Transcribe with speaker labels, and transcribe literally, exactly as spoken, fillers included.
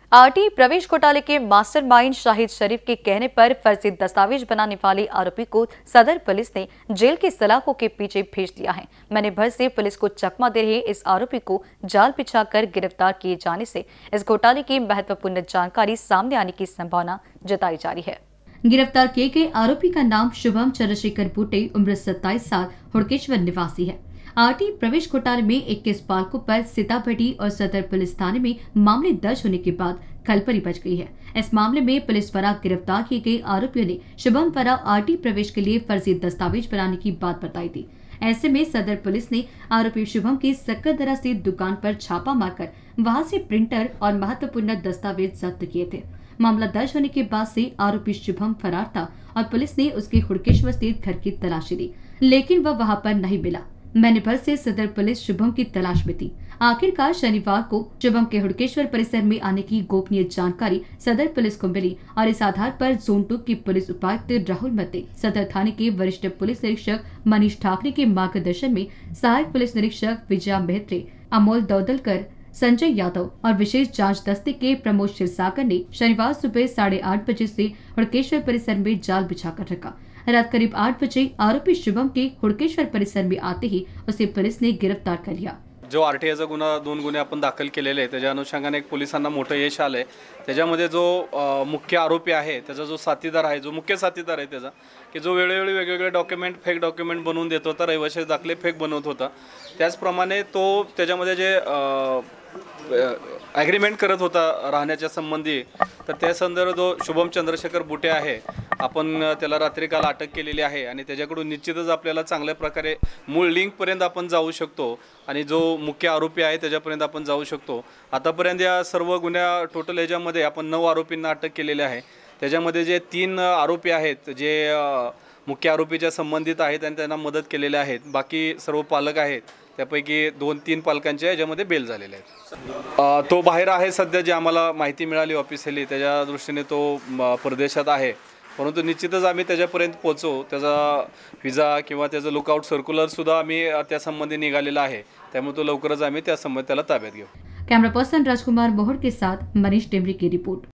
Speaker 1: RT प्रवेश घोटाले के मास्टरमाइंड शाहिद शरीफ के कहने पर फर्जी दस्तावेज बनाने वाले आरोपी को सदर पुलिस ने जेल की सलाखों के पीछे भेज दिया है। महीने भर से पुलिस को चकमा दे रहे इस आरोपी को जाल बिछाकर गिरफ्तार किए जाने से इस घोटाले की महत्वपूर्ण जानकारी सामने आने की संभावना जताई जा रही है।
Speaker 2: गिरफ्तार किए गए आरोपी का नाम शुभम चंद्रशेखर बुटे, उम्र सत्ताईस साल, हुड़केश्वर निवासी है। आरटी प्रवेश घोटाले में इक्कीस पालकों पर सीताबढ़ी और सदर पुलिस थाने में मामले दर्ज होने के बाद खलबली मच गई है। इस मामले में पुलिस द्वारा गिरफ्तार किए गए आरोपियों ने शुभम द्वारा आरटी प्रवेश के लिए फर्जी दस्तावेज बनाने की बात बताई थी। ऐसे में सदर पुलिस ने आरोपी शुभम की सक्करदरा से दुकान पर छापा मारकर वहां से प्रिंटर और महत्वपूर्ण दस्तावेज जब्त किए थे। मामला दर्ज होने के बाद से आरोपी शुभम फरार था और पुलिस ने उसके हुड़केश्वर स्थित घर की तलाशी ली, लेकिन वह वहां पर नहीं मिला। महीने भर से सदर पुलिस शुभम की तलाश में थी। आखिरकार शनिवार को शुभम के हुड़केश्वर परिसर में आने की गोपनीय जानकारी सदर पुलिस को मिली और इस आधार पर जोन टू की पुलिस उपायुक्त राहुल मते, सदर थाने के वरिष्ठ पुलिस निरीक्षक मनीष ठाकरे के मार्गदर्शन में सहायक पुलिस निरीक्षक विजया मेहत्रे, अमोल दौदलकर, संजय यादव और विशेष जांच दस्ते के प्रमोद क्षीरसागर ने शनिवार सुबह साढ़े आठ बजे से हुड़केश्वर परिसर में जाल बिछाकर रखा। रात करीब आठ बजे आरोपी शुभम के हुड़केश्वर परिसर में आते ही उसे पुलिस ने गिरफ्तार कर लिया।
Speaker 3: जो आरटीआयचा गुन्हा दोन गुन्हे आपण दाखल केलेले आहे त्याच्या अनुषंगाने एक पोलिसांना मोठं यश आलंय। त्याच्यामध्ये जो मुख्य आरोपी आहे त्याचा जो साथीदार आहे, जो मुख्य साथीदार आहे त्याचा की जो वेळोवेळी वेगवेगळे डॉक्युमेंट फेक डॉक्युमेंट बनवून देत होता, रहिवासी दाखले फेक बनवत होता, त्याचप्रमाणे तो त्याच्यामध्ये जे ॲग्रीमेंट करत होता राहण्याच्या संबंधी, तर त्या संदर्भात जो शुभम चंद्रशेखर बुटे आहे आपण त्याला रात्री काल अटक केलेली आहे आणि त्याच्याकडून निश्चितच आपल्याला चांगल्या प्रकारे मूळ लिंकपर्यंत आपण जाऊ शकतो आणि जो मुख्य आरोपी आहे त्याच्यापर्यंत आपण जाऊ शकतो। आतापर्यंत या सर्व गुन्ह्या टोटल ह्याच्यामध्ये आपण नऊ आरोपींना अटक केलेली आहे। त्याच्यामध्ये जे तीन आरोपी आहेत जे मुख्य आरोपीच्या संबंधित आहेत आणि त्यांना मदत केलेली आहेत, बाकी सर्व पालक आहेत त्यापैकी दोन तीन पालकांच्या याच्यामध्ये बेल झालेले आहेत। तो बाहेर आहे सध्या, जी आम्हाला माहिती मिळाली ऑफिशियली त्याच्या दृष्टीने तो परदेशात आहे, परंतु निश्चितच आम्ही त्याच्यापर्यंत पोहोचू। त्याचा व्हिसा किंवा त्याचं लुकआउट सर्क्युलर सुद्धा आम्ही त्या संबंधी निघालेला आहे, त्यामुळे तो लवकरच आम्ही त्या संबंधी त्याला ताब्यात घेऊ।
Speaker 2: कैमरा पर्सन राजकुमार मोहर के साथ मनीष टेमरी की रिपोर्ट।